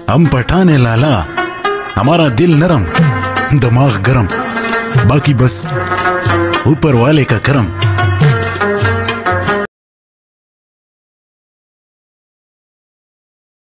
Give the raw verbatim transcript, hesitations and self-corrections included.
हम पठान है लाला, हमारा दिल नरम, दिमाग गरम, बाकी बस ऊपर वाले का करम।